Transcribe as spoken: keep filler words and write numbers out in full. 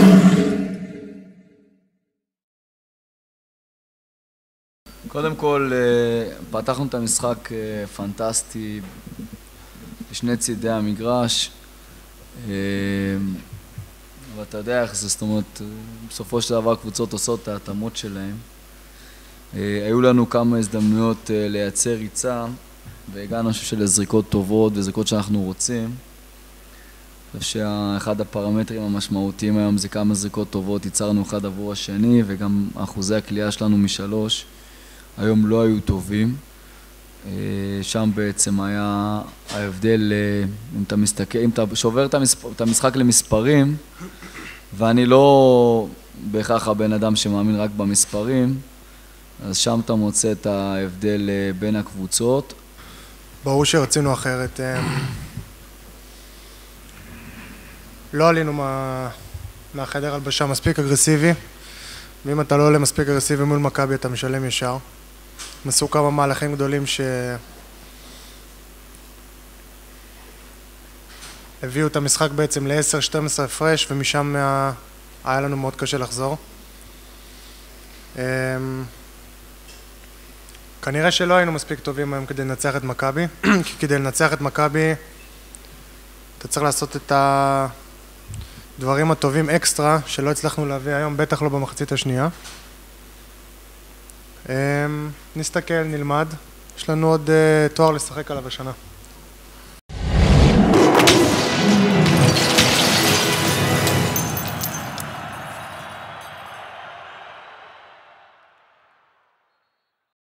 קודם כל, פתחנו את המשחק פנטסטי בשני צידי המגרש, ואתה יודע איך זה, זאת אומרת, בסופו של דבר קבוצות עושות את ההתאמות שלהם. היו לנו כמה הזדמנויות לייצר ריצה, והגענו של זריקות טובות וזריקות שאנחנו רוצים. אני חושב שאחד הפרמטרים המשמעותיים היום זה כמה זריקות טובות, ייצרנו אחד עבור השני, וגם אחוזי הקליעה שלנו משלוש היום לא היו טובים. שם בעצם היה ההבדל, אם אתה מסתכל, אם אתה שובר את המשחק למספרים, ואני לא בהכרח הבן אדם שמאמין רק במספרים, אז שם אתה מוצא את ההבדל בין הקבוצות. ברור שרצינו אחרת. לא עלינו מה... מהחדר הלבשה מספיק אגרסיבי, ואם אתה לא עולה מספיק אגרסיבי מול מכבי אתה משלם ישר. נסו כמה מהלכים גדולים שהביאו את המשחק בעצם ל-עשר שתים עשרה הפרש, ומשם מה... היה לנו מאוד קשה לחזור. כנראה שלא היינו מספיק טובים היום כדי לנצח את מכבי, כי כדי לנצח את מכבי אתה צריך לעשות את הדברים הטובים אקסטרה שלא הצלחנו להביא היום, בטח לא במחצית השנייה. נסתכל, נלמד, יש לנו עוד תואר לשחק עליו השנה.